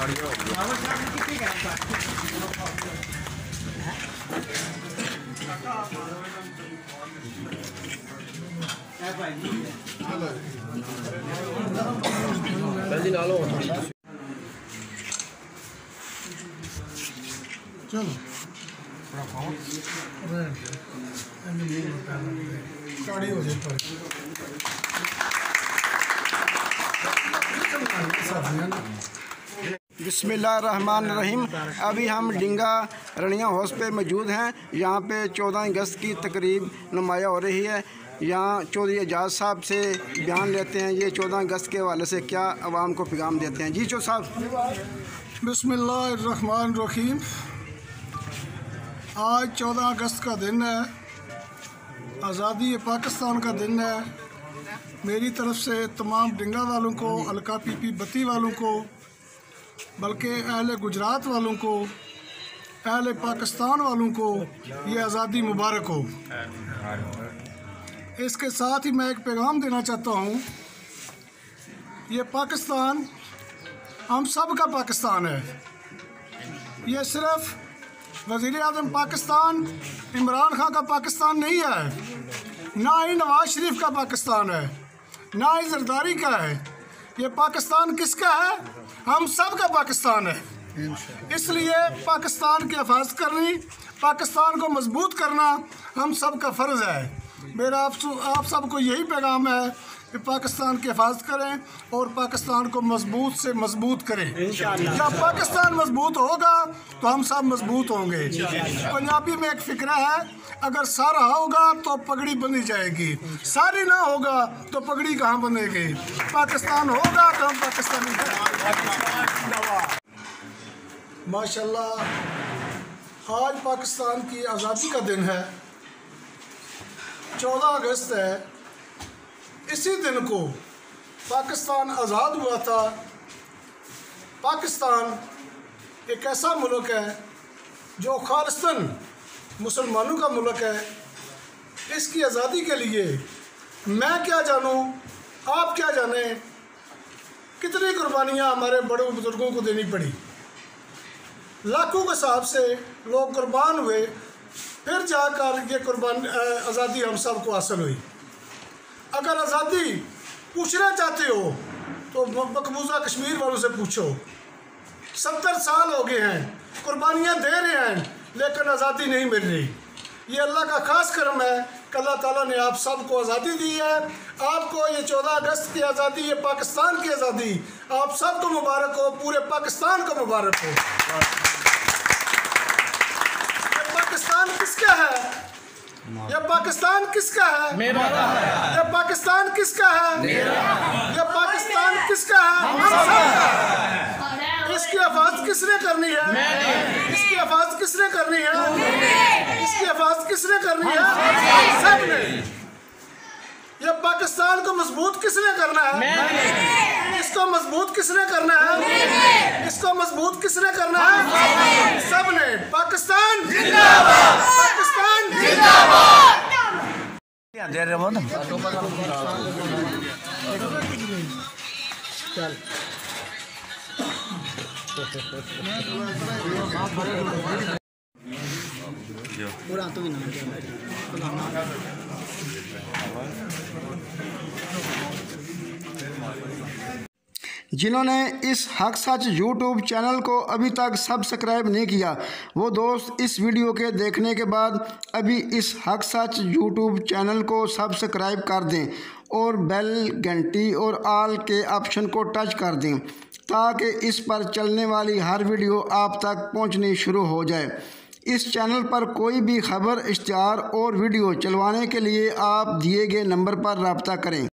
जल्दी डालो। चलो गाड़ी हो जाए बिस्मिल्लाहिर्रहमानिर्रहीम। अभी हम डिंगा रनिया हाउस पे मौजूद हैं। यहाँ पे 14 अगस्त की तकरीब नुमाया हो रही है। यहाँ चौधरी एजाज साहब से बयान लेते हैं, ये 14 अगस्त के हवाले से क्या आवाम को पैगाम देते हैं। जी चौ साहब। बिस्मिल्लाहिर्रहमानिर्रहीम। आज 14 अगस्त का दिन है, आज़ादी पाकिस्तान का दिन है। मेरी तरफ से तमाम डिंगा वालों को, अलका पीपी बत्ती वालों को, बल्कि अहले गुजरात वालों को, अहले पाकिस्तान वालों को ये आज़ादी मुबारक हो। इसके साथ ही मैं एक पैगाम देना चाहता हूँ, ये पाकिस्तान हम सब का पाकिस्तान है। ये सिर्फ वज़ीर आज़म पाकिस्तान इमरान खान का पाकिस्तान नहीं है, ना ही नवाज शरीफ का पाकिस्तान है, ना ही जरदारी का है। ये पाकिस्तान किसका है? हम सब का पाकिस्तान है। इसलिए पाकिस्तान की हिफाजत करनी, पाकिस्तान को मजबूत करना हम सब का फ़र्ज़ है। मेरा आप सबको यही पैगाम है कि पाकिस्तान की हिफाजत करें और पाकिस्तान को मजबूत से मजबूत करें। जब पाकिस्तान मजबूत होगा तो हम सब मजबूत होंगे। पंजाबी में एक फ़िक्रा है, अगर सारा होगा तो पगड़ी बंधी जाएगी, सारी ना होगा तो पगड़ी कहाँ बंधेगी। पाकिस्तान होगा तो हम पाकिस्तानी। माशाल्लाह, आज पाकिस्तान की आज़ादी का दिन है, 14 अगस्त है। इसी दिन को पाकिस्तान आज़ाद हुआ था। पाकिस्तान एक ऐसा मुल्क है जो खालिस्तन मुसलमानों का मुल्क है। इसकी आज़ादी के लिए मैं क्या जानूँ, आप क्या जाने, कितनी कुर्बानियाँ हमारे बड़े बुजुर्गों को देनी पड़ी। लाखों के हिसाब से लोग कुर्बान हुए, फिर जाकर ये आज़ादी हम सब को हासिल हुई। अगर आज़ादी पूछना चाहते हो तो मकबूजा कश्मीर वालों से पूछो। 70 साल हो गए हैं, कुर्बानियाँ दे रहे हैं, लेकिन आज़ादी नहीं मिल रही। ये अल्लाह का ख़ास करम है कि अल्लाह ताला ने आप सबको आज़ादी दी है। आपको ये 14 अगस्त की आज़ादी, ये पाकिस्तान की आज़ादी आप सबको मुबारक हो, पूरे पाकिस्तान को मुबारक हो। ये पाकिस्तान किसका है? ये पाकिस्तान किसका है? मेरा है। ये पाकिस्तान किसका है? मेरा है। ये पाकिस्तान किसका है? हम सबका। इसकी हिफाजत किसने करनी है? मैंने। इसकी हिफाजत किसने करनी है? मैंने। इसकी हिफाजत किसने करनी है? सबने। ये पाकिस्तान को मजबूत किसने करना है? मैंने। इसको मजबूत किसने करना है? मैंने। इसको मजबूत किसने करना है? सबने। पाकिस्तान जिंदाबाद, पाकिस्तान जिंदाबाद। चल पूरा तो भी जिन्होंने इस हक सच यूट्यूब चैनल को अभी तक सब्सक्राइब नहीं किया, वो दोस्त इस वीडियो के देखने के बाद अभी इस हक सच यूट्यूब चैनल को सब्सक्राइब कर दें और बेल घंटी और ऑल के ऑप्शन को टच कर दें, ताकि इस पर चलने वाली हर वीडियो आप तक पहुंचनी शुरू हो जाए। इस चैनल पर कोई भी खबर, इश्तिहार और वीडियो चलवाने के लिए आप दिए गए नंबर पर रब्ता करें।